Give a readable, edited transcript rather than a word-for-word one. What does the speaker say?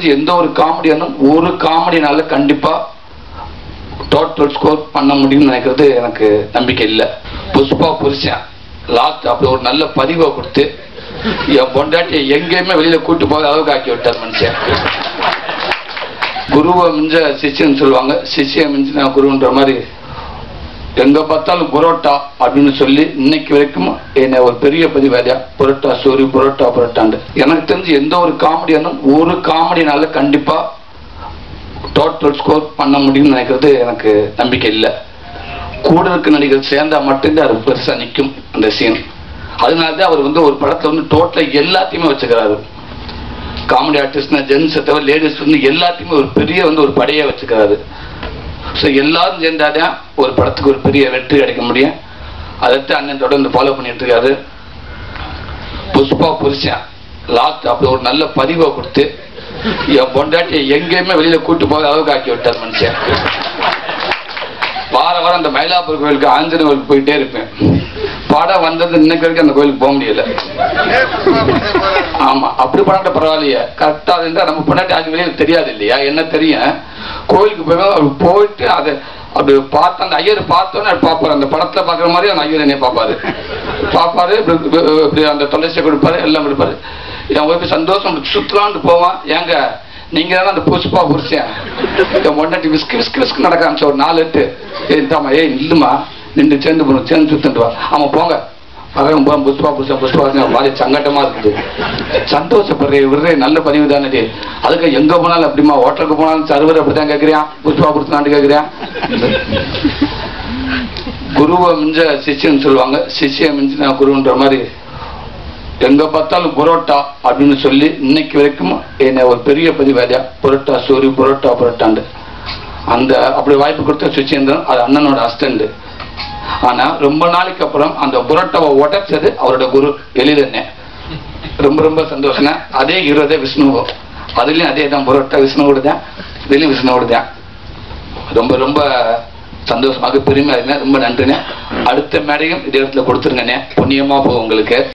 தெரிஞ்சு எந்த ஒரு காமெடியானும் ஒரு காமெடினால கண்டிப்பா டோட்டல் ஸ்கோர் பண்ண முடியும்னு நினைக்கிறது எனக்கு நம்பிக்கை இல்லை. புஷ்பா புருஷன் லாஸ்ட் அப்படி ஒரு நல்ல பதிவை கொடுத்து என் பொண்டாட்டியை எங்கேயுமே வெளியில கூட்டு போக அளவுக்கு ஆக்கி விட்டார் மனுஷன். குருவை மிஞ்ச சிஷ்யன்னு சொல்லுவாங்க, சிஷ்ய மிஞ்சின குருன்ற மாதிரி எங்க பார்த்தாலும் புரோட்டா அப்படின்னு சொல்லி இன்னைக்கு வரைக்கும் என்ன ஒரு பெரிய பதிவாதியா புரோட்டா சோரி புரோட்டா புரோட்டாண்டு. எனக்கு தெரிஞ்சு எந்த ஒரு காமெடியானும் ஒரு காமெடினால கண்டிப்பா டோட்டல் ஸ்கோர் பண்ண முடியும்னு நினைக்கிறது எனக்கு நம்பிக்கை இல்லை. கூட இருக்க நடிகர் சேர்ந்தா மட்டும்தான் அது பெருசா நிற்கும் அந்த சீன். அதனாலதான் அவர் ஒரு படத்துல டோட்டலா எல்லாத்தையுமே வச்சுக்கிறாரு. காமெடி ஆர்டிஸ்ட்னா ஜென்ஸ் தவிர லேடிஸ் எல்லாத்தையுமே ஒரு பெரிய ஒரு படையை வச்சுக்கிறாரு. எல்லாரும் சேர்ந்தாதான் ஒரு படத்துக்கு ஒரு பெரிய வெற்றி கிடைக்க முடியும். அதைத்தான் அண்ணன் தொடர்ந்து ஃபாலோ பண்ணிட்டு இருக்காரு. புஷ்பா புருஷன் லாஸ்ட் அப்படி ஒரு நல்ல பதிவை கொடுத்து என் பொண்டாட்டியை எங்கேயுமே வெளியில கூட்டு போக அளவுக்கு ஆக்கி விட்டார் மனுஷன். வாரம் அந்த மயிலாப்பூர் கோயிலுக்கு ஆஞ்சநேயர் கோயிலுக்கு போயிட்டே இருப்பேன். படம் வந்தது இன்னைக்கு வரைக்கும் அந்த கோயிலுக்கு போக முடியல. ஆமா, அப்படி பண்ணாட்ட பரவாயில்லையே, கரெக்டா இருந்தா நம்ம பொண்டாட்டி ஆகி வெளியே தெரியாது இல்லையா, என்ன தெரியும். கோயிலுக்கு போயிட்டு அதை அப்படி பார்த்து அந்த ஐயர் பார்த்தோன்னு பார்ப்பாரு. அந்த படத்துல பாக்குற மாதிரி அந்த ஐயர் என்னைய பார்ப்பாரு. இப்படி அந்த தொலைச்சியை கொடுப்பாரு, எல்லாம் கொடுப்பாரு. என் போய் சந்தோஷம் சுத்தலான்னு போவான். ஏங்க நீங்க தானே அந்த புஷ்பா புருஷன், என் பொண்டாட்டி விஸ்கு விஸ்கு விஸ்கு நடக்க ஆரம்பிச்ச ஒரு 4-8 தாமா ஏய் நில்லுமா நின்று சேர்ந்து சுத்துட்டு வா. ஆமா போங்க புஷ்பா புருஷன் புஷ்பா மாதிரி சங்கட்டமா இருக்குது. சந்தோஷப்படுறே விடுறே நல்ல பதிவு தானே. அதுக்கு எங்க போனாலும் அப்படிமா ஹோட்டலுக்கு போனாலும் சர்வர் அப்படித்தான் கேட்கறியான், புஷ்பா புருஷனான்னு கேட்கறியான். குருவை மிஞ்ச சிஷ்யன்னு சொல்லுவாங்க, சிஷ்ய மிஞ்சின குருன்ற மாதிரி எங்க பார்த்தாலும் புரோட்டா அப்படின்னு சொல்லி இன்னைக்கு வரைக்கும் என்ன ஒரு பெரிய பதிவாதியா புரோட்டா சோரி புரோட்டா புரோட்டாண்டு. அந்த அப்படி வாய்ப்பு கொடுத்த சுச்சேந்திரன் அது அண்ணனோட அசிஸ்டன்ட். ஆனா ரொம்ப நாளைக்கு அப்புறம் அந்த புரோட்டாவை உடைச்சது அவரோட குரு எளிதண்ணே. ரொம்ப ரொம்ப சந்தோஷம். அதே ஹீரோதே விஷ்ணுவோ, அதுலயும் அதே தான் புரோட்டா விஷ்ணுவோட தான், இதுலயும் விஷ்ணுவோட தான். ரொம்ப ரொம்ப சந்தோஷமாக பெருமையா இருந்தேன். ரொம்ப நன்றிண்ணே. அடுத்த மேடையும் இதே இடத்துல கொடுத்துருங்கண்ணே, புண்ணியமா போகும் உங்களுக்கு.